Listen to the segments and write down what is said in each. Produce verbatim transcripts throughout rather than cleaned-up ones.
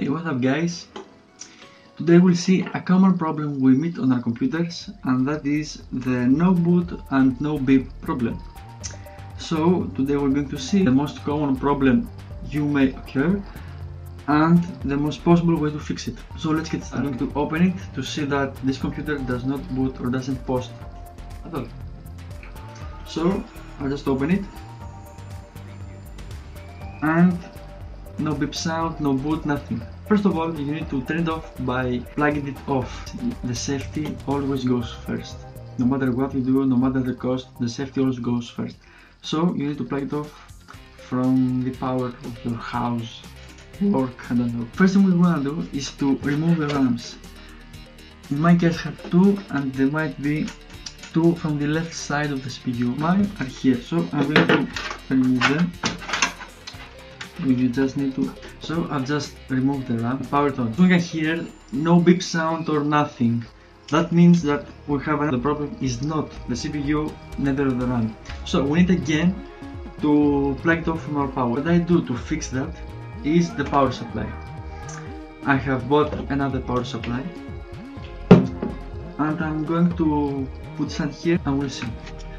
Hey, what's up guys? Today we'll see a common problem we meet on our computers, and that is the no boot and no beep problem. So today we're going to see the most common problem you may occur and the most possible way to fix it. So let's get started. I'm going to open it to see that this computer does not boot or doesn't post at all. So I'll just open it, and no beep sound, no boot, nothing. First of all, you need to turn it off by plugging it off. The safety always goes first. No matter what you do, no matter the cost, the safety always goes first. So you need to plug it off from the power of your house, work, I don't know. First thing we want to do is to remove the RAMs. In my case I have two, and there might be two from the left side of the C P U. Mine are here, so I'm going to remove them. You just need to. So I've just removed the RAM, power it on. So you can hear no beep sound or nothing. That means that we have another problem is not the C P U, neither the RAM. So we need again to plug it off from our power. What I do to fix that is the power supply. I have bought another power supply, and I'm going to put some here and we'll see.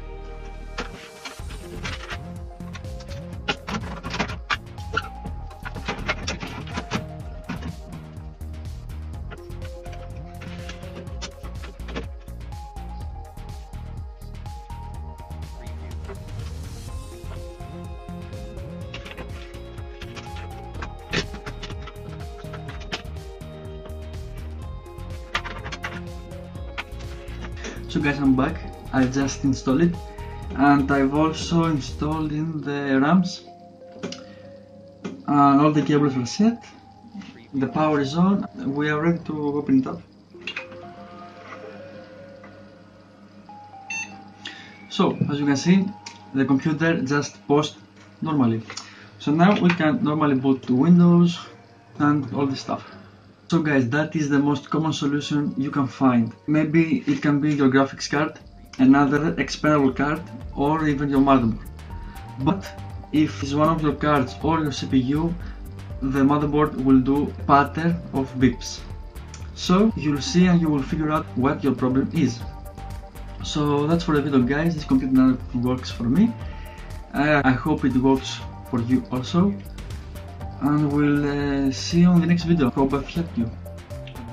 So guys, I'm back. I just installed it, and I've also installed in the RAMs, and all the cables are set. The power is on. We are ready to open it up. So as you can see, the computer just posts normally. So now we can normally boot to Windows and all this stuff. So guys, that is the most common solution you can find. Maybe it can be your graphics card, another expandable card, or even your motherboard. But if it's one of your cards or your C P U, the motherboard will do pattern of beeps. So you'll see and you will figure out what your problem is. So that's for the video guys. This computer now works for me. Uh, I hope it works for you also. And we'll uh, see you on the next video. Hope I've helped you.